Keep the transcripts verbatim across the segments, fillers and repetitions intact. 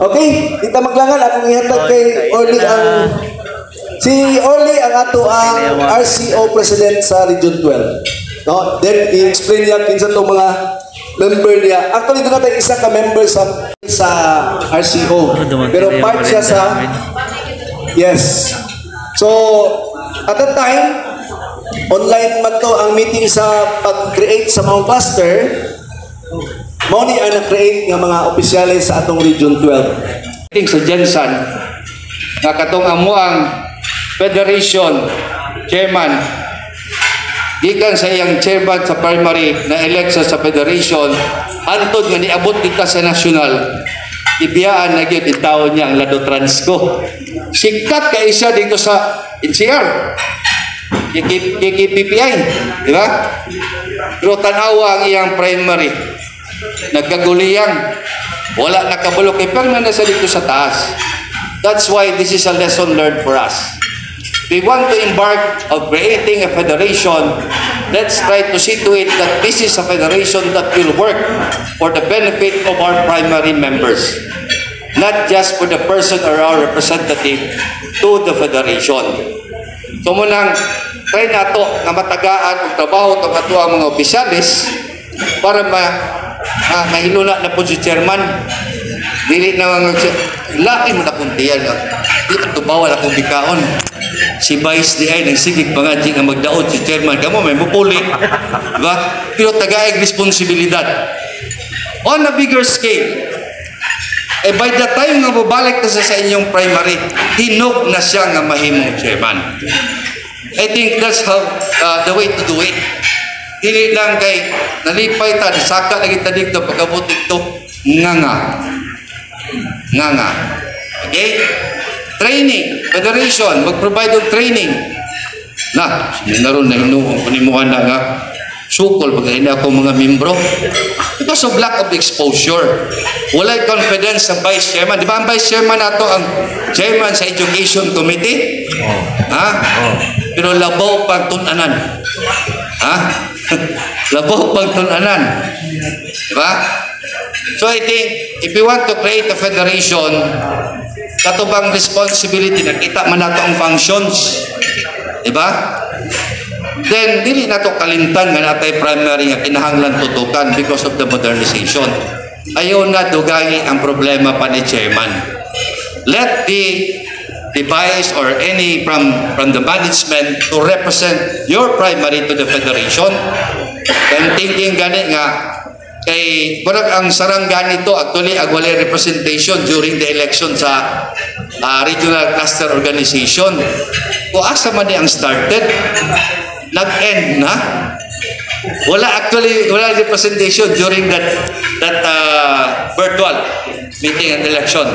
Okay, kita maglangan akong ihatag kay Orly ang si Orly ang ato ang R C O President sa Region twelve. No, then i-explain niya kinsa tong mga member niya. Actually doon natin isa ka member sa sa R C O. Pero part siya sa yes. So at that time online man to ang meeting sa pag-create sa mga cluster. Mao ni ang na-create nga mga opisyales sa atong Region twelve. Meeting sa Jensan nga katong amo ang Federation Chairman gikan sa iyang chairman sa primary na elect sa Federation antod nga niabot dito sa national ibiyaan na gyud intawon niya ang Lado Transco. Sikat kay siya dito sa N C R. K K P P I, di ba? Pero tanawa ang iyang primary. Nagkaguliyang. Wala nakabulok kay pero na sa dito sa taas. That's why this is a lesson learned for us. We want to embark of creating a federation. Let's try to see to it that this is a federation that will work for the benefit of our primary members. Not just for the person or our representative to the federation. So munang try nato nga matagaan og trabaho tong ato ang mga opisyalis para ma ah, mahilula na po si chairman. Dili na mga laki mo na kuntiyan. Di ito bawal akong bikaon. Si Vice di ay nagsigig pangadji nga magdaot si chairman. Kamo may mupuli. Diba? Pero tagaig responsibilidad. On a bigger scale, eh by the time nga babalik na sa inyong primary, hinog na siya nga mahimong chairman. I think that's how uh, the way to do it. Dili lang kay nalipay ta, saka lagi ta dito pagabot dito nga nga. Nga nga. Okay? Training, federation, mag-provide of training. Na, sinaron na inuong panimuhan na nga sukol pag hindi ako mga membro. Because of lack of exposure. Walay confidence sa vice chairman. Di ba ang vice chairman nato ang chairman sa education committee? Oh. Ha? Oh. Pero labaw pang tunanan. Ha? Labaw pang tunanan. Di ba? So I think if we want to create a federation, katubang responsibility, nakita man nato ang functions. Di ba? Then dili nato kalimtan nga natay primary nga kinahanglan tutukan because of the modernization. Ayaw na dugay ang problema pa ni chairman. Let the the vice or any from from the management to represent your primary to the federation. Then thinking gani nga kay barag ang saranggan nito actually agwalay representation during the election sa uh, regional cluster organization. Kung asa man ni ang started, nag-end na. Wala actually, wala representation during that that uh, virtual meeting and election.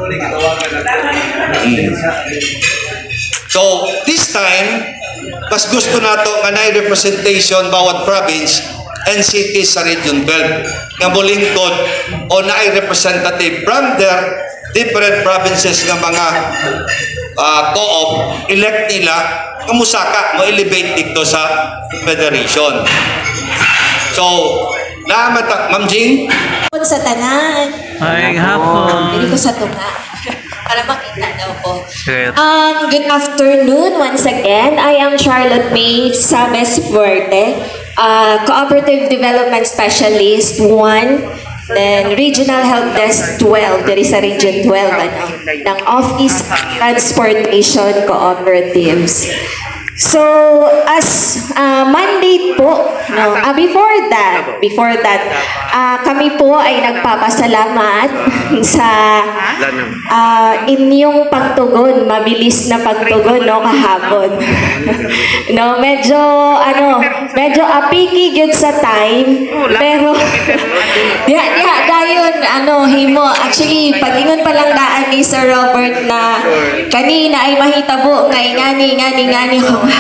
Hmm. So, this time, mas gusto nato nga na representation bawat province and cities sa Region twelve. Nga mulingkod o na representative from their different provinces ng mga uh, co-op, elect nila, kamusaka, mo-elevate dito sa federation. So, naamata, Ma'am Jing? Sa tanan. Ay, hapon. Dili ko sa tunga. Para makita daw ko. Um, good afternoon once again. I am Charlotte May Sames Fuerte, uh, Cooperative Development Specialist one. Then, Regional Help Desk twelve, there is a Region twelve, ano, ng Office Transportation Cooperatives. So, as uh, mandate po, no, uh, before that, before that, uh, kami po ay nagpapasalamat sa uh, inyong pagtugon, mabilis na pagtugon, no, kahapon. No, medyo, ano, medyo apiki yun sa time, pero, diha, diha, dayon, ano, himo, actually, pagingon pa lang daan ni Sir Robert na kanina ay mahitabo, ngay ngani, ngani, ngani,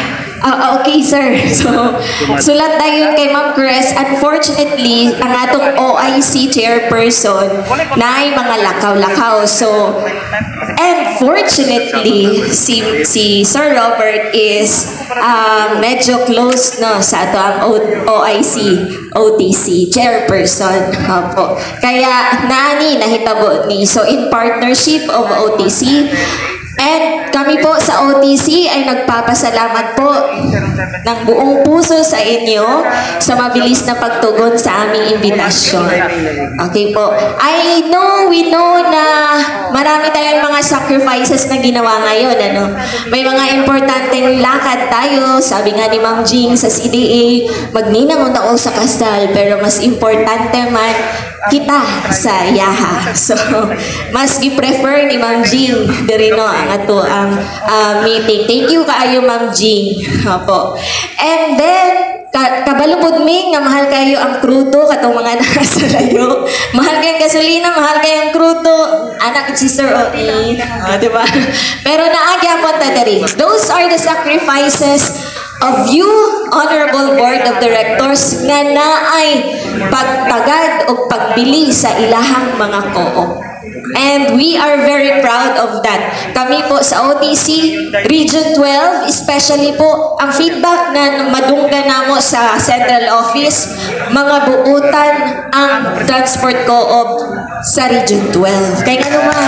Ah, okay, sir. So, sulat dayon kay Ma'am Chris. Unfortunately, ang atong O I C chairperson na ay mga lakaw-lakaw. So, and fortunately, si, si Sir Robert is um, medyo close no, sa ato ang O I C, O T C, chairperson. Opo. Kaya, naani, nahitabo ni. So, in partnership of O T C, and kami po sa O T C ay nagpapasalamat po ng buong puso sa inyo sa mabilis na pagtugon sa aming imbitasyon. Okay po. I know, we know na marami tayong mga sacrifices na ginawa ngayon. Ano? May mga importanteng lakad tayo. Sabi nga ni Ma'am Jing sa C D A, magninang ako sa kasal, pero mas importante man kita sa yaha. So, mas gi-prefer ni Ma'am Jing dirino ang ato ang uh, meeting. Thank you kaayo Ma'am Jing. Opo. And then, ka kabalupod mi nga mahal kayo ang krudo katong mga nasa layo. Mahal kayong gasolina, mahal kayong krudo. Anak si Sir Oin. Uh, diba? Pero naagya po ta diri. Those are the sacrifices of you, Honorable Board of Directors, nga naay pagtagad o pagbili sa ilahang mga co-op. And we are very proud of that. Kami po sa O T C, Region twelve, especially po, ang feedback na madungga namo sa Central Office, mga buutan ang transport co-op sa Region twelve. Kaya nga naman,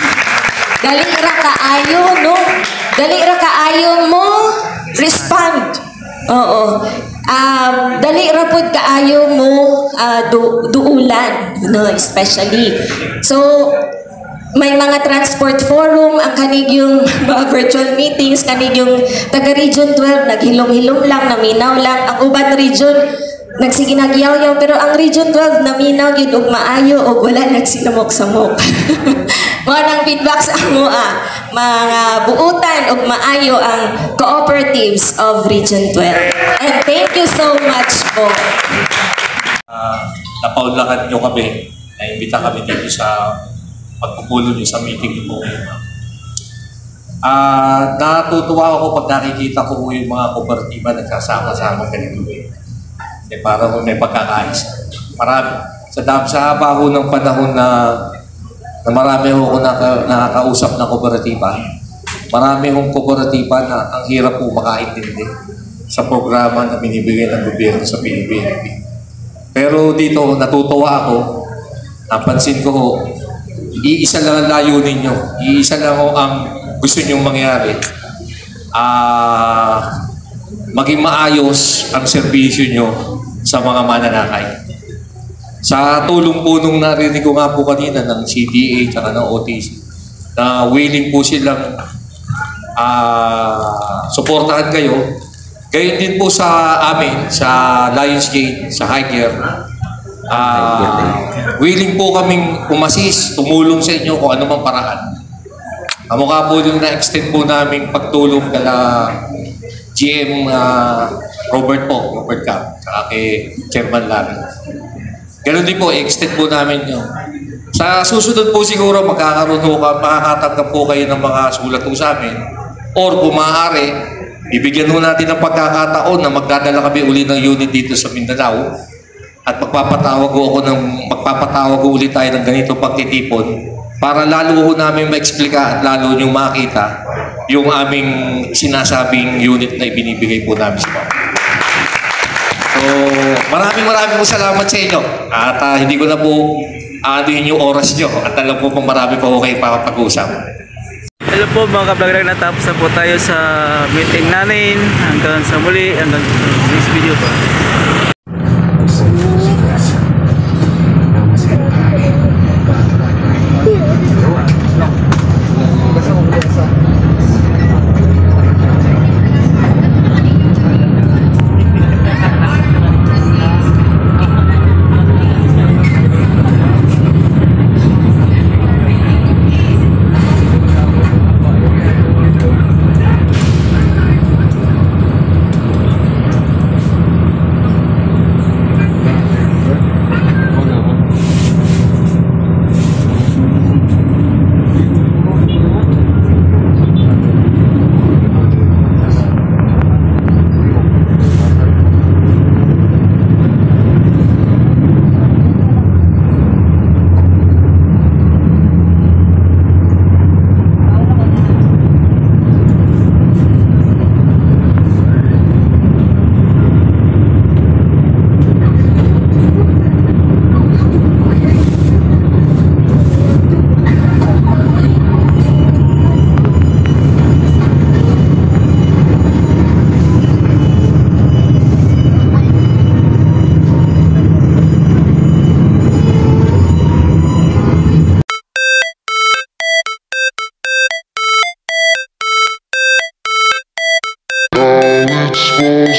dali ra kaayo, no? Dali ra kaayo mo respond. Oo. Um, dali ra pud kaayo mo uh, du duulan, no, especially. So, may mga transport forum, ang kanig yung mga virtual meetings, kanig yung taga Region twelve, naghilom-hilom lang, naminaw lang. Ang uban region, nagsige nagyaw-yaw, pero ang Region twelve, naminaw yun og maayo o wala nagsinamok-samok. Mga nang feedback sa amo ah, mga buutan og maayo ang cooperatives of Region twelve. And thank you so much po. Uh, napaunlakan nyo kami, naimbita kami dito sa pagpupulo nyo sa meeting nyo po ngayon. Uh, natutuwa ako pag nakikita ko yung mga kooperatiba nagsasama-sama ganito eh. Eh, para kung may pagkakaisa. Marami. Sa dam sa haba ho ng panahon na na marami ho ko naka, nakakausap na kooperatiba. Marami hong kooperatiba na ang hirap po makaintindi sa programa na binibigay ng gobyerno sa P B B M P. Pero dito, natutuwa ako, napansin ko ho, iisa lang ang layunin nyo. Iisa lang ho ang gusto nyong mangyari. Ah, maging maayos ang serbisyo nyo sa mga mananakay. Sa tulong po nung narinig ko nga po kanina ng C D A at ng O T C, na willing po silang uh, suportahan kayo. Gayon din po sa amin, sa Lionsgate, sa Hiker. Uh, willing po kaming umasis, tumulong sa inyo kung ano mang paraan. Kamukha po yung na-extend po namin pagtulong kala G M uh, Robert po, Robert Cap, saka kay Chairman Larry. Ganun din po, extend po namin yun. Sa susunod po siguro, magkakaroon po, makakatanggap po kayo ng mga sulat po sa amin. Or kung maaari, bibigyan po natin ng pagkakataon na magdadala kami uli ng unit dito sa Mindanao. At magpapatawag po ako ng, magpapatawag po ulit tayo ng ganito pagtitipon para lalo po namin ma-explika at lalo nyo makita yung aming sinasabing unit na ibinibigay po namin sa mga. So, maraming maraming po salamat sa inyo. At uh, hindi ko na po aanuhin yung oras nyo. At alam po kung marami pa po kayo papag-usap. Hello po mga kablog, natapos na po tayo sa meeting namin. Hanggang sa muli, hanggang sa next video po.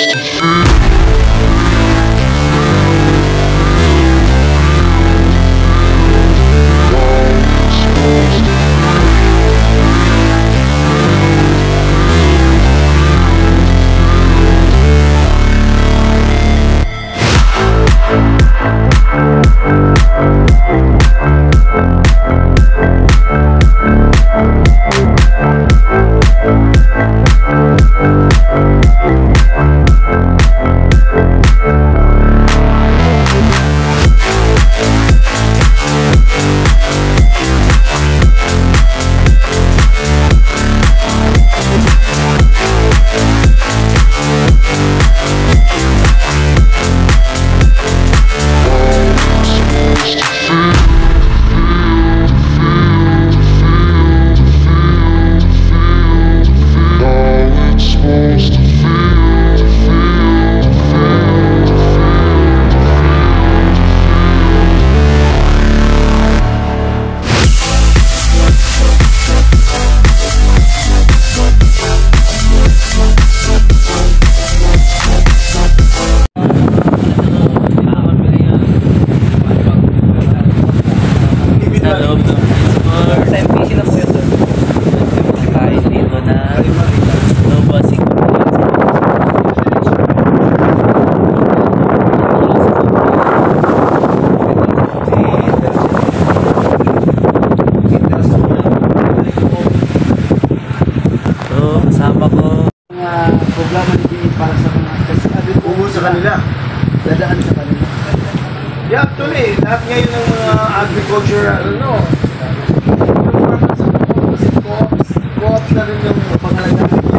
Sa loob ng Discord. Time busy na po yun. Kain dito na low bossing. So, kasama ko Programa ni D A para sa mga kasi umo sa kanila. Dadaan sa kanila. Yeah, actually, lahat ngayon ng mga agriculture, ano, co-ops, co-ops na rin yung pangalagaan.